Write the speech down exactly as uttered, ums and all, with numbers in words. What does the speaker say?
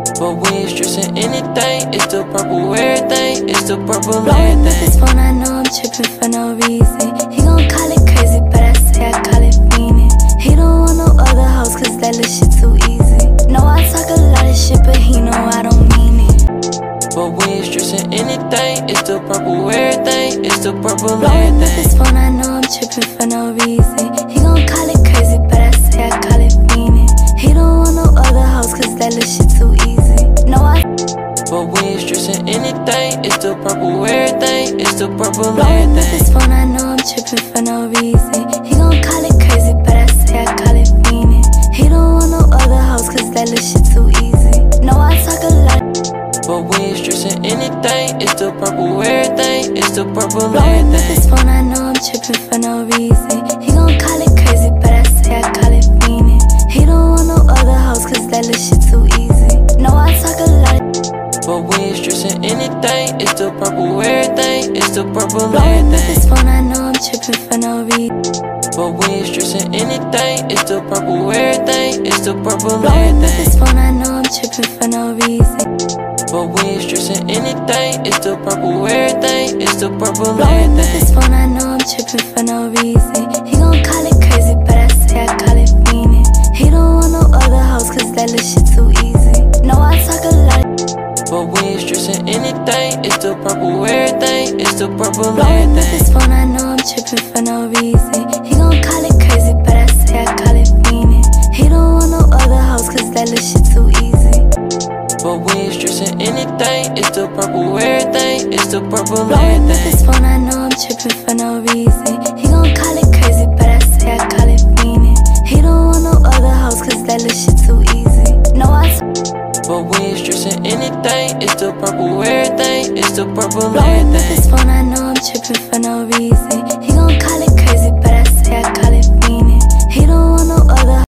But we ain't stressing anything. It's the purple everything. It's the purple Blowing up his everything. phone, I know I'm tripping for no reason. He gon' call it crazy, but I say I call it fiending. He don't want no other hoes, cause that little shit too easy. No, I talk a lot of shit, but he know I don't mean it. But we ain't stressing anything. It's the purple everything. It's the purple Blowing up his everything. phone, I know I'm tripping for no reason. He gon' call it crazy, but I say I call it fiending. He don't want no other hoes, cause that little shit too easy. No, I But we ain't stressing anything. It's the purple everything. It's the purple Blowing up his everything. phone, I know I'm tripping for no reason. He gon' call it crazy, but I say I call it fiending. He don't want no other hoes, cause that little shit too easy. No, I talk a lot. But we ain't stressing anything. It's the purple everything. It's the purple Blowing up his everything. phone, I know I'm tripping for no reason. He gon' call it crazy, but I say I call it fiending. He don't want no other hoes, cause that little shit too easy. No, I talk a lot. But we ain't stressing anything. It's the purple everything. It's the purple Blowing up his everything. phone, I know I'm tripping for no reason. But we ain't stressing anything. It's the purple everything. It's the purple Blowing up his everything. phone, I know I'm tripping for no reason. But we ain't stressing anything. It's the purple everything. It's the purple Blowing up his everything. phone, I know I'm tripping for no reason. He gon' call it crazy, but I say I call it fiending. He don't want no other hoes, cause that little shit too easy. No, I talk a lot. But we ain't stressing anything. It's the purple everything. It's the purple Blowing up his everything. phone, I know I'm tripping for no reason. He gon' call it crazy, but I say I call it fiending. He don't want no other hoes, cause that little shit too easy. But we ain't stressing anything. It's the purple everything. It's the purple Blowing up his everything. phone, I know I'm tripping for no reason. He gon' call it crazy, but I say I call it fiending. He don't want no other hoes, cause that little shit too easy. No, I But we ain't stressing anything. It's the purple everything. It's the purple Blowing up his everything. phone, I